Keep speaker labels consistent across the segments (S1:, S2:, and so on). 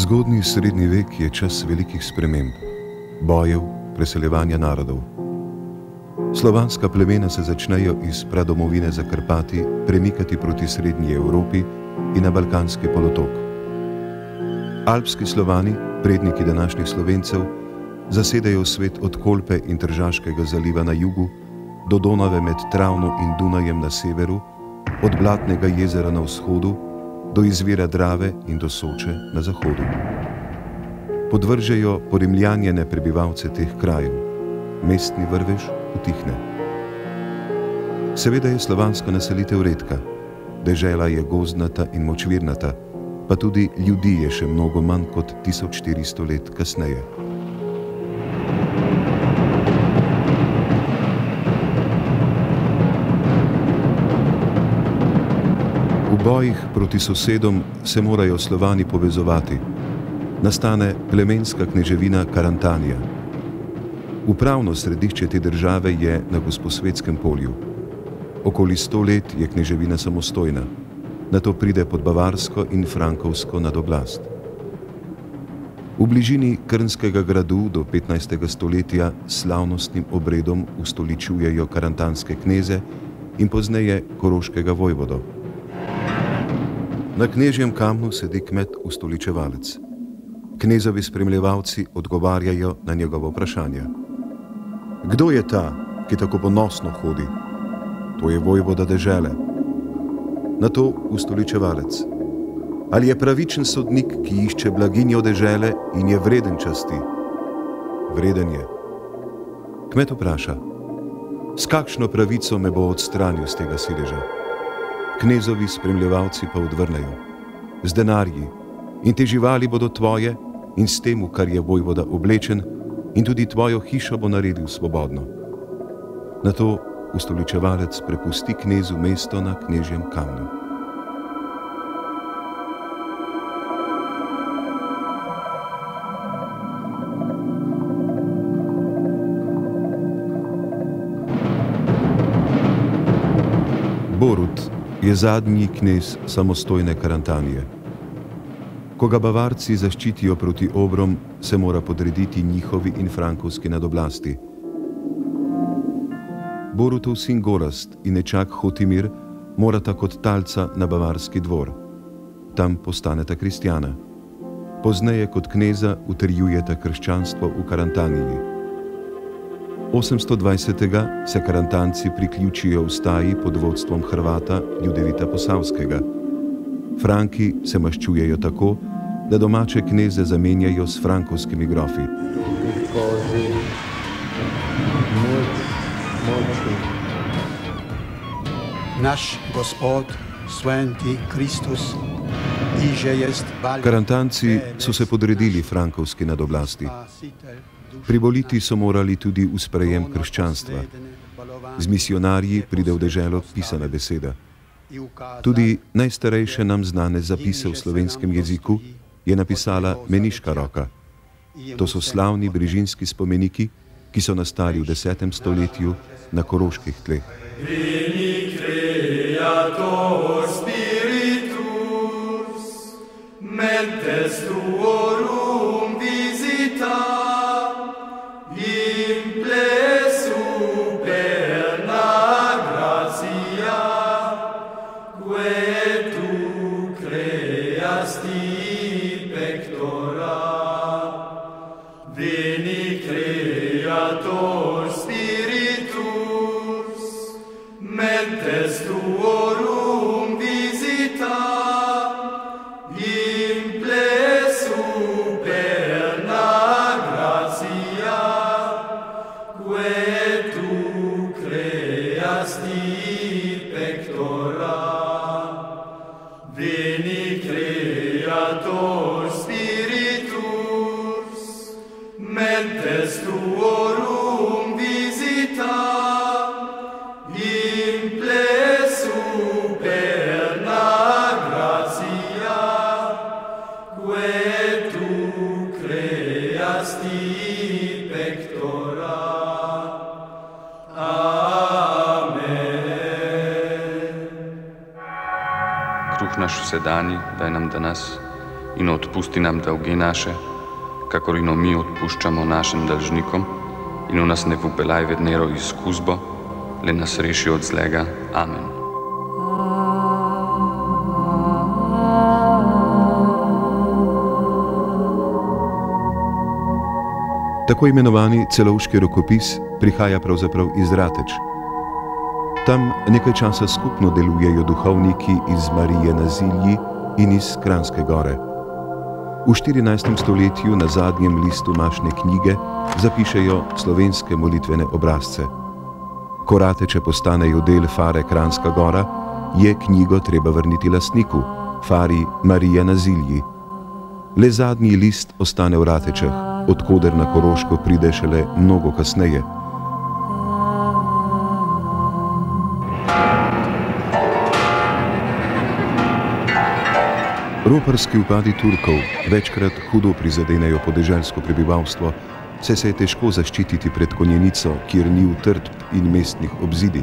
S1: Zgodnji srednji vek je čas velikih sprememb, bojev, preseljevanja narodov. Slovanska plemena se začnejo iz pradomovine Zakarpati premikati proti srednji Evropi in na Balkanski polotok. Alpski Slovani, predniki današnjih Slovencev, zasedajo svet od Kolpe in Tržaškega zaliva na jugu do Donave med Travno in Dunajem na severu, od Blatnega jezera na vzhodu do izvira Drave in do Soče na zahodu. Podvržejo porimljanjene prebivalce teh krajev, mestni vrvež utihne. Seveda je slovanska naselitev redka, dežela je gozdnata in močvirnata, pa tudi ljudi je še mnogo manj kot 1400 let kasneje. V bojih proti sosedom se morajo Slovani povezovati. Nastane plemenska kneževina Karantanija. Upravno središče te države je na Gosposvetskem polju. Okoli 100 let je kneževina samostojna, nato pride pod bavarsko in frankovsko nadoblast. V bližini Krnskega gradu do 15. stoletja s slavnostnim obredom ustoličujejo karantanske kneze in pozneje koroškega vojvodo. Na knežjem kamnu sedi kmet ustoličevalec. Knezovi spremljevalci odgovarjajo na njegovo vprašanje. Kdo je ta, ki tako ponosno hodi? To je vojvoda dežele. Nato ustoličevalec. Ali je pravičen sodnik, ki išče blaginjo dežele in je vreden časti? Vreden je. Kmet vpraša. S kakšno pravico me bo odstranil z tega sedeža? Knezovi spremljevalci pa odvrnejo. Z denarji. In te živali bodo tvoje in s tem, v kar je vojvoda oblečen, in tudi tvojo hišo bo naredil svobodno. Nato ustoličevalec prepusti knezu mesto na knežjem kamnu. Borut je zadnji knez samostojne Karantanije. Ko ga Bavarci zaščitijo proti obrom, se mora podrediti njihovi in frankovski nadoblasti. Borutov sin Gorazd in nečak Hotimir morata kot talca na bavarski dvor. Tam postaneta kristjana. Pozneje kot kneza utrjujeta krščanstvo v Karantaniji. 820. se Karantanci priključijo v staji pod vodstvom Hrvata Ljudevita Posavskega. Franki se maščujejo tako, da domače kneze zamenjajo s frankovskimi grofi.
S2: Naš Gospod, sveti Kristus, iže jest balj...
S1: Karantanci so se podredili frankovski nadoblasti. Privoliti so morali tudi v sprejem krščanstva. Z misionarji pride v deželo pisana beseda. Tudi najstarejše nam znane zapise v slovenskem jeziku je napisala meniška roka. To so slavni brižinski spomeniki, ki so nastali v 10. stoletju na koroških tleh.
S3: Kruh naš vsedani daj nam danes in odpusti nam dolge naše, kakor ino mi odpuščamo našim dolžnikom, in v nas ne vpelaj v nedero izkušnjo, le nas reši od zlega. Amen.
S1: Tako imenovani celovški rokopis prihaja pravzaprav iz Rateč. Tam nekaj časa skupno delujejo duhovniki iz Marije na Zilji in iz Kranjske Gore. V 14. stoletju na zadnjem listu mašne knjige zapišejo slovenske molitvene obrazce. Ko Rateče postanejo del fare Kranjska Gora, je knjigo treba vrniti lastniku, fari Marije na Zilji. Le zadnji list ostane v Ratečah, odkoder na Koroško pride šele mnogo kasneje. Roparski vpadi Turkov večkrat hudo prizadenejo podeželsko prebivalstvo, saj se je težko zaščititi pred konjenico, kjer ni utrdb in mestnih obzidij.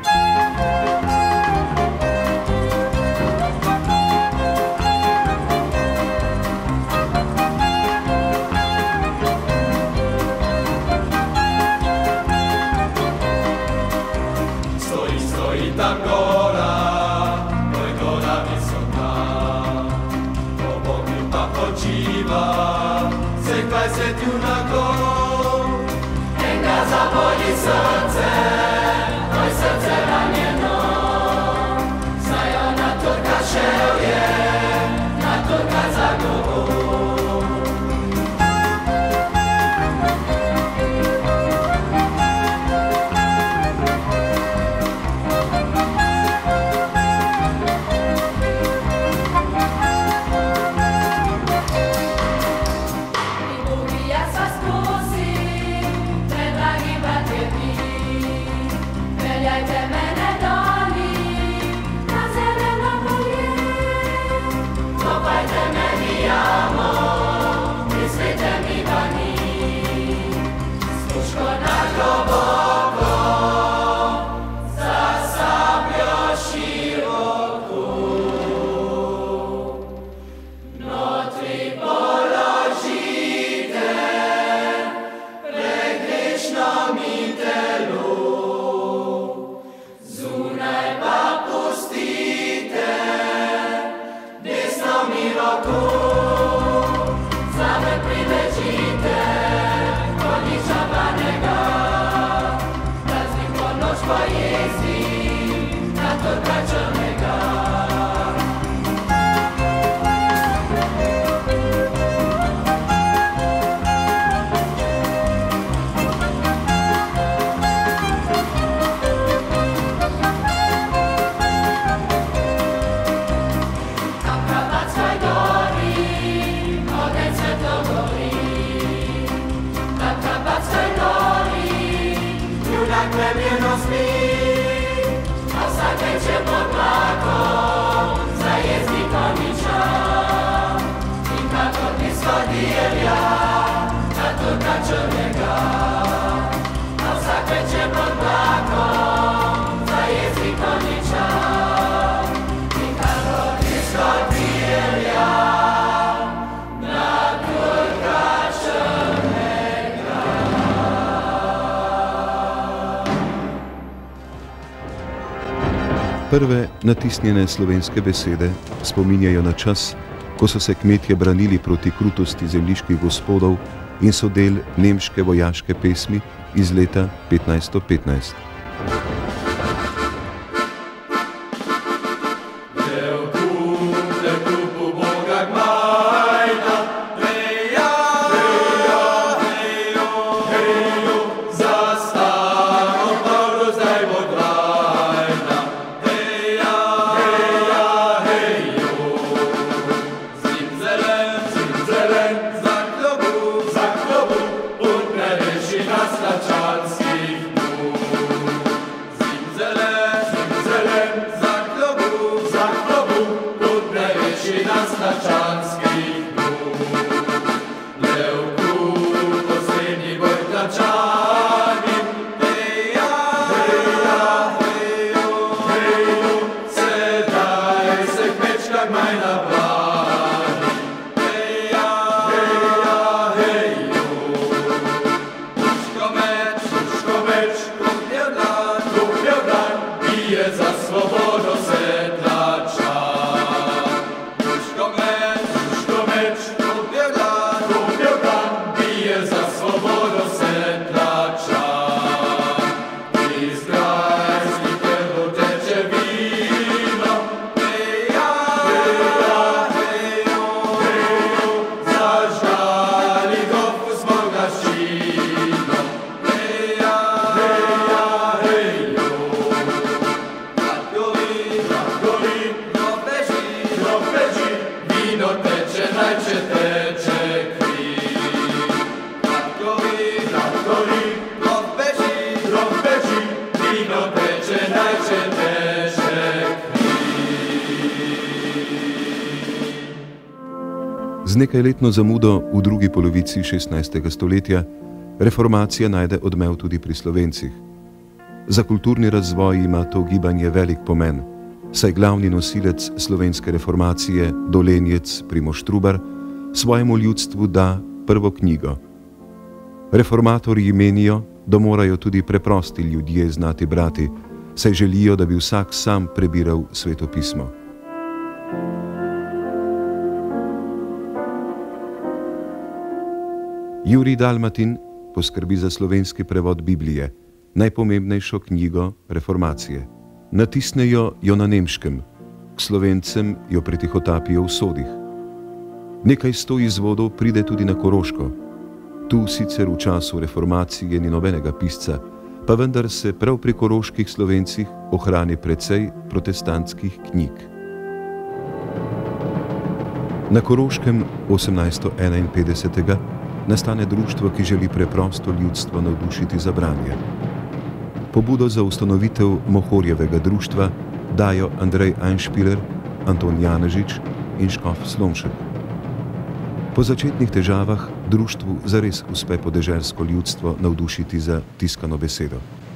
S4: Stoji ta gora, to je gora visoka, po Bogu pa počiva, sekaj se junakov, enega zaboli srce, to je srce ranjeno, saj ona Turka šel je, na Turka zagovor.
S1: Prve natisnjene slovenske besede spominjajo na čas, ko so se kmetje branili proti krutosti zemljiških gospodov in so del nemške vojaške pesmi iz leta 1515.
S4: Nas na czarskich mur.
S1: Z nekajletno zamudo v drugi polovici 16. stoletja reformacija najde odmev tudi pri Slovencih. Za kulturni razvoj ima to gibanje velik pomen, saj glavni nosilec slovenske reformacije, Dolenjec Primož Trubar, svojemu ljudstvu da prvo knjigo. Reformatorji menijo, da morajo tudi preprosti ljudje znati brati, saj želijo, da bi vsak sam prebiral Sveto pismo. Jurij Dalmatin poskrbi za slovenski prevod Biblije, najpomembnejšo knjigo reformacije. Natisnejo jo na nemškem, k Slovencem jo pretihotapijo v sodih. Nekaj 100 izvodov pride tudi na Koroško. Tu sicer v času reformacije ni nobenega pisca, pa vendar se prav pri koroških Slovencih ohrani precej protestantskih knjig. Na Koroškem 1851. nastane društvo, ki želi preprosto ljudstvo navdušiti za branje. Pobudo za ustanovitev Mohorjevega društva dajo Andrej Einšpiler, Anton Janežič in škof Slomšek. Po začetnih težavah društvu zares uspe podeželsko ljudstvo navdušiti za tiskano besedo.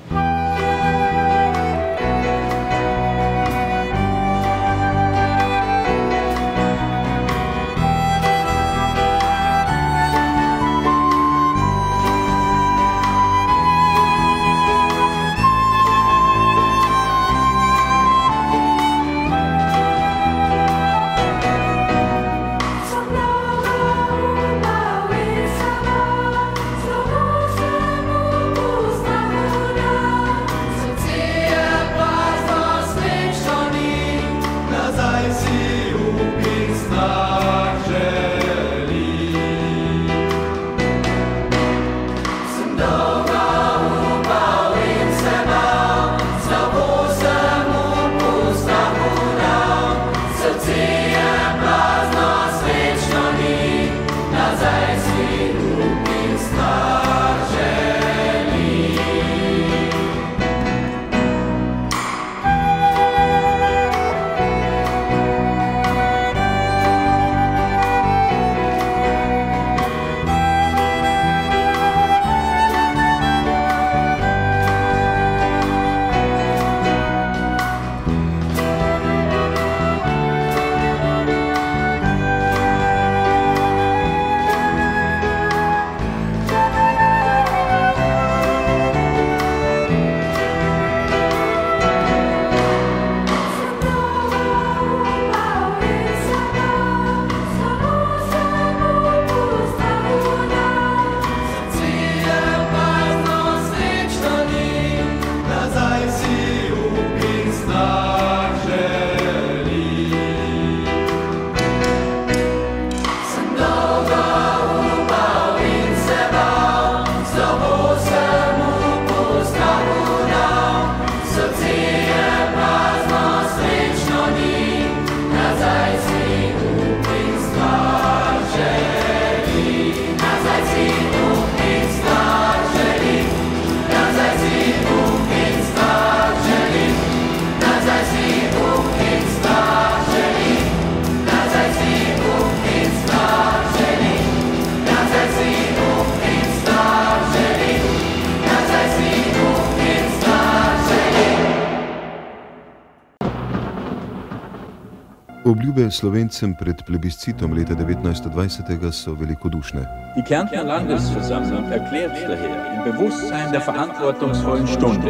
S1: Obljube Slovencem pred plebiscitom leta 1920 so velikodušne.
S5: Die Kärntner Landesversammlung erklärt daher im Bewusstsein der verantwortungsvollen Stunde,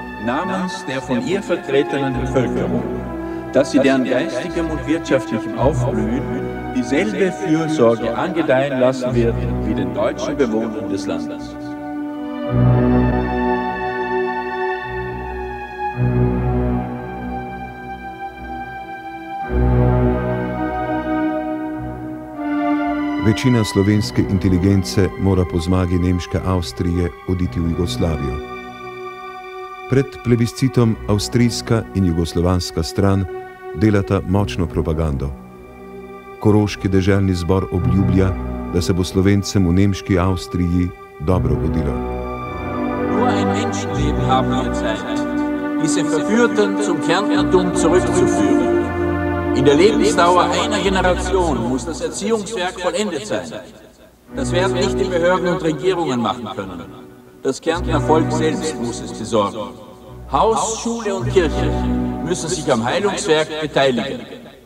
S5: namens der von ihr vertretenen Bevölkerung, dass sie deren geistigem und wirtschaftlichem Aufblühen dieselbe Fürsorge angedeihen lassen wird wie den deutschen Bewohnern des Landes.
S1: Večina slovenske inteligence mora po zmagi nemške Avstrije oditi v Jugoslavijo. Pred plebiscitom avstrijska in jugoslovanska stran delata močno propagando. Koroški deželni zbor obljublja, da se bo Slovencem v nemški Avstriji dobro godilo.
S5: Nur ein Menschenleben haben wir Zeit, diese Verführten zum Kärntnertum zurückzuführen. In der Lebensdauer einer Generation muss das Erziehungswerk vollendet sein. Das werden nicht die Behörden und Regierungen machen können. Das Kärntner Volk selbst muss es besorgen. Haus, Schule und Kirche müssen sich am Heilungswerk beteiligen.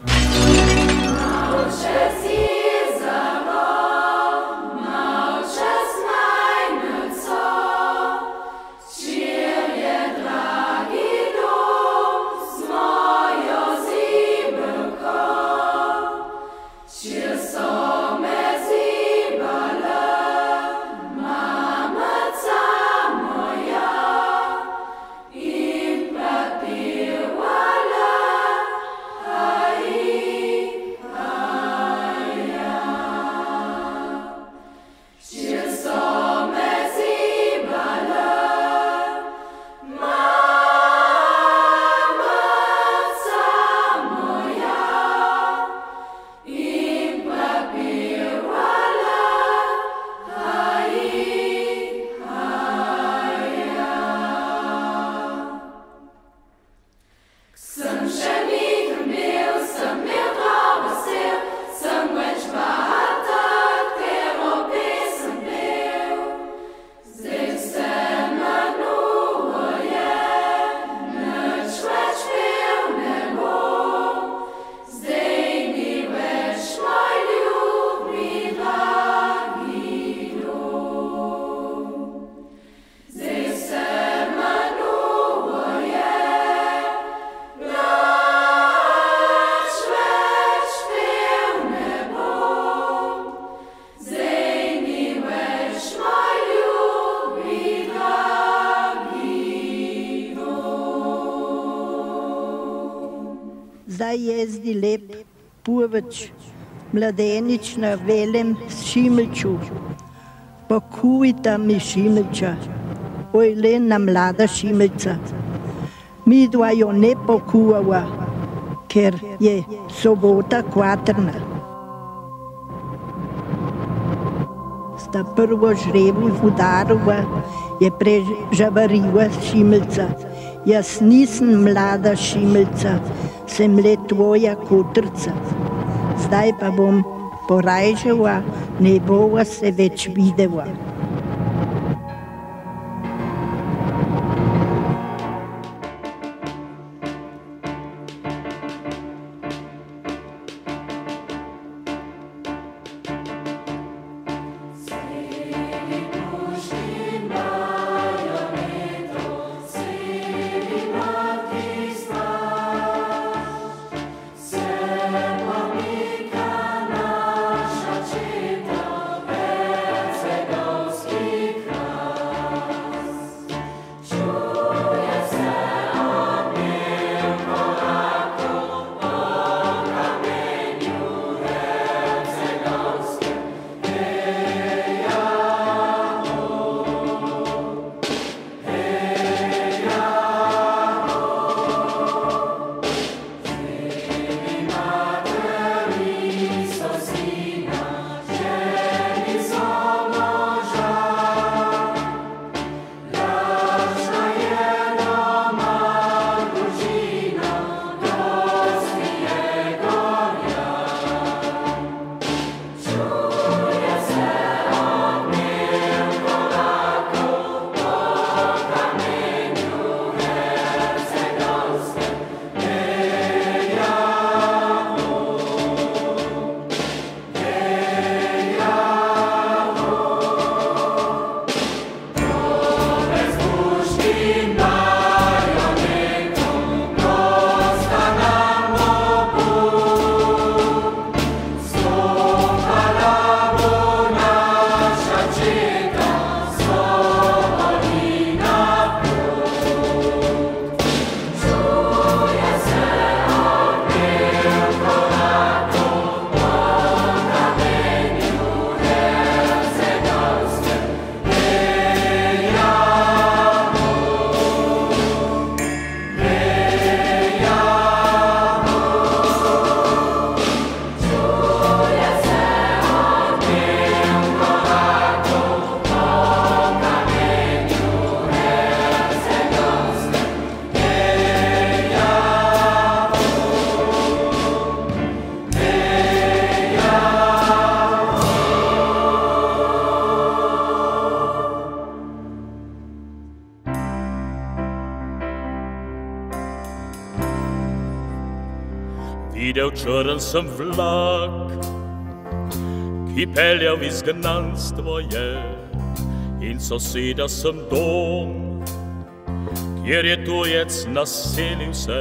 S6: Zdaj jezdi lep puveč, mladenič na velem šimeljču. Pokujta mi šimeljča, oj lena mlada šimeljca. Mi dva jo ne pokuvava, ker je sobota kvatrna. Sta prvo žrebu udarova, je prežavariva šimeljca. Jaz nisem mlada šimeljca, sem le tvoja kotrca. Zdaj pa bom porajžala, ne bova se več videla.
S4: Ghost.
S7: videl črn sem vlak, ki peljal v izgnanstvo je, in soseda sem dom, kjer je tujec naselil se.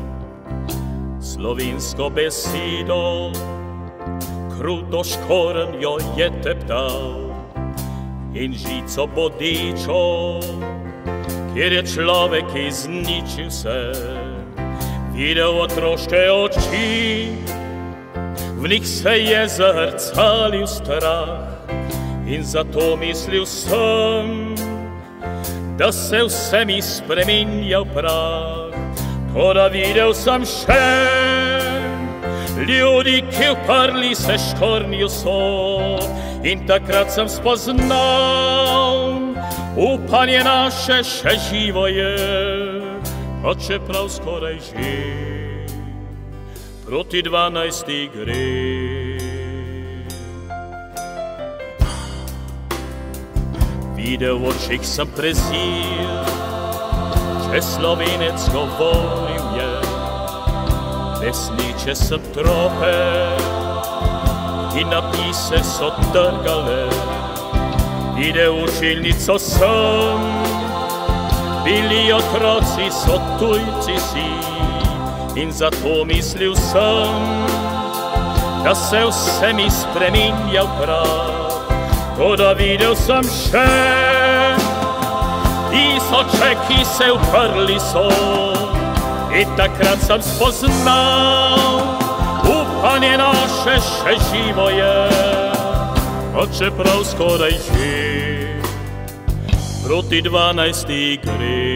S7: Slovensko besedo, kruto škoren jo je teptal, in žico bodečo, kjer je človek izničil se. Videl otroške oči, v njih se je zrcalil strah, in zato mislil sem, da se vse mi spreminja v prah. Toda videl sem še ljudi, ki uprli se škornju so, in takrat sem spoznal, upanje naše še živo je, a čeprav skoraj že proti 12 gre. Videl v očih sem prezir, če Slovenec govoril je, pesniče sem trope in napise so trgale. Videl učilnico sem, bili otroci so tujci si, in zato mislil sem, da se vse mi spreminja v prah. Toda videl sem še tisoče, ki se uprli so, in takrat sem spoznal, upanje naše še živo je, a čeprav skoraj že proti 12 gre.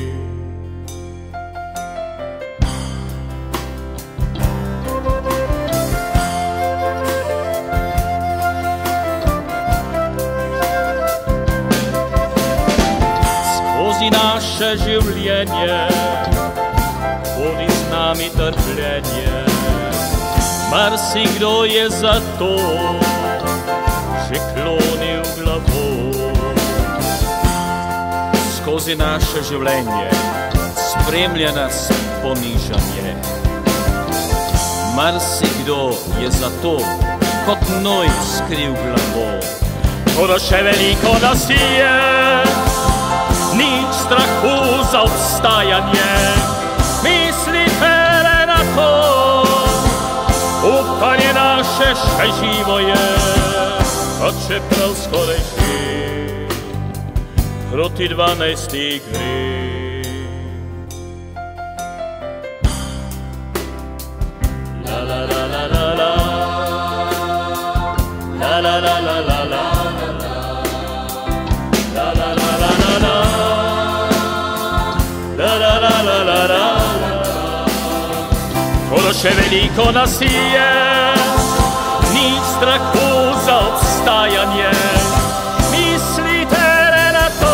S7: Naše življenje hodi z nami trpljenje, marsikdo je zato že klonil glavo. Skozi naše življenje spremlja nas ponižanje, marsikdo je zato kot noj skril glavo. Toda še veliko nas je, nič strahu za obstajanje, mislite le na to, upanje naše še živo je, a čeprav skoraj že proti 12 gre. La la la la la la, la la la la la la. Toda še veliko nas je, nič strahu za obstajanje, mislite le na to,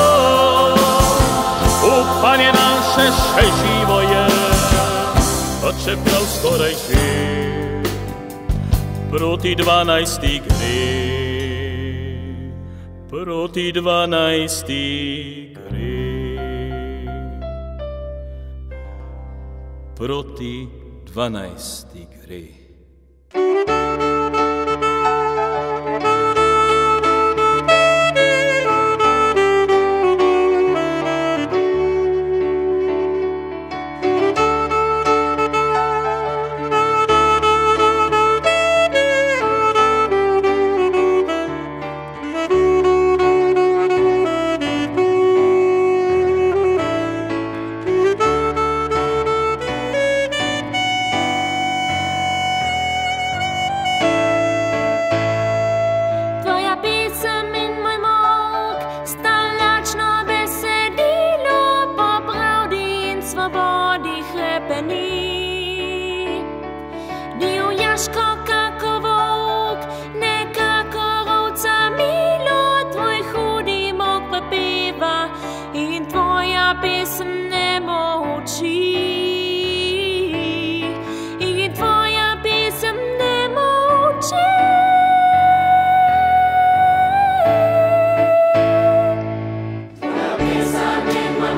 S7: upanje naše še živo je, a čeprav skoraj že proti 12 gre, proti 12 gre. Proti 12 gre.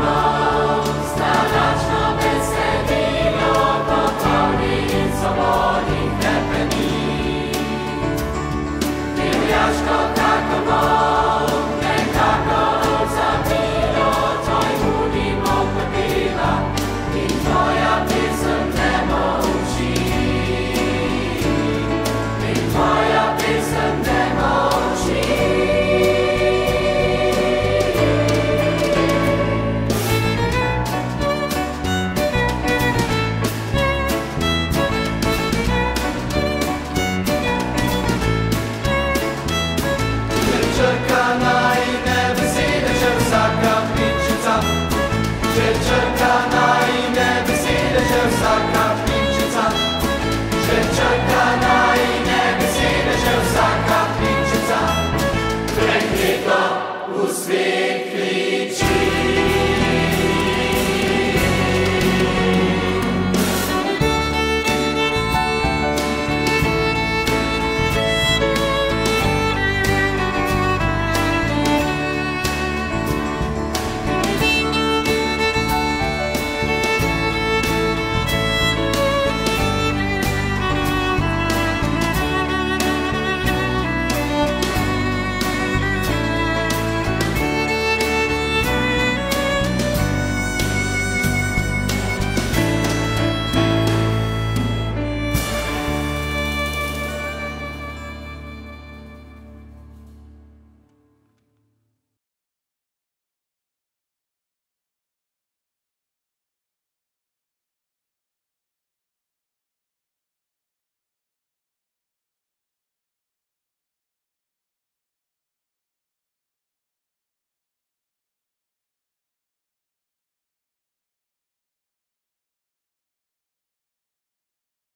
S4: Sta lačno besedilo, popravni in svobodni. Duhu Sveti.